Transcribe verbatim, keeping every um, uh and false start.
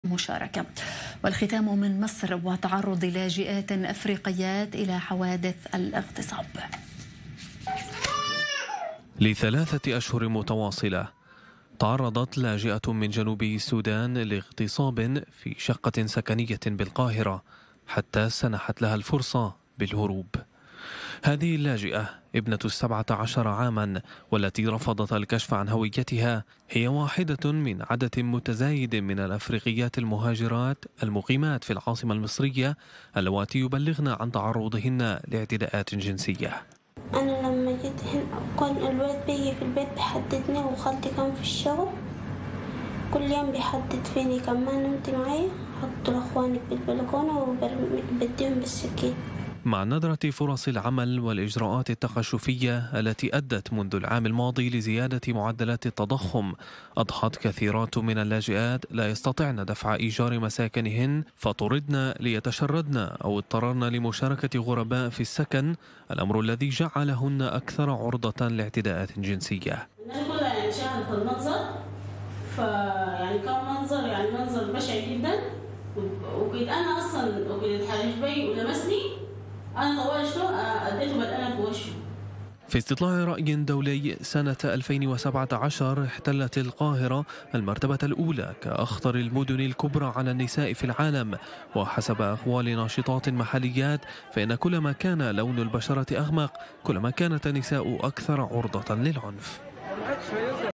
مشاركة. والختام من مصر وتعرض لاجئات أفريقيات إلى حوادث الاغتصاب. لثلاثة أشهر متواصلة تعرضت لاجئة من جنوب السودان لاغتصاب في شقة سكنية بالقاهرة حتى سنحت لها الفرصة بالهروب. هذه اللاجئة ابنة السبعة عشر عاما والتي رفضت الكشف عن هويتها هي واحدة من عدد متزايد من الأفريقيات المهاجرات المقيمات في العاصمة المصرية اللواتي يبلغن عن تعرضهن لاعتداءات جنسية. أنا لما جيت هنا كان الولد بيجي في البيت بيحددني وخالتي كان في الشغل كل يوم بيحدد فيني كمان انت معايا حطوا لأخوانك بالبلكونة وبديهم بالسكين. مع ندرة فرص العمل والإجراءات التقشفية التي أدت منذ العام الماضي لزيادة معدلات التضخم، أضحت كثيرات من اللاجئات لا يستطعن دفع إيجار مساكنهن فطردن ليتشردن أو اضطررن لمشاركة غرباء في السكن، الأمر الذي جعلهن أكثر عرضة لاعتداءات جنسية. الناس كلها يعني شاهدت المنظر، فيعني كان منظر يعني منظر بشع جدا، وكنت أنا أصلا وكنت حاجة بي ولمسني أنا طوشته أديته بالقلم بوشه. في استطلاع رأي دولي سنة ألفين وسبعة عشر احتلت القاهرة المرتبة الأولى كأخطر المدن الكبرى على النساء في العالم، وحسب أقوال ناشطات محليات فإن كلما كان لون البشرة أغمق كلما كانت النساء أكثر عرضة للعنف.